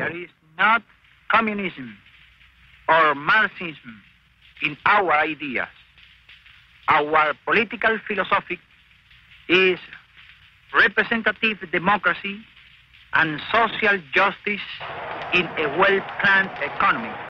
There is not communism or Marxism in our ideas. Our political philosophy is representative democracy and social justice in a well-planned economy.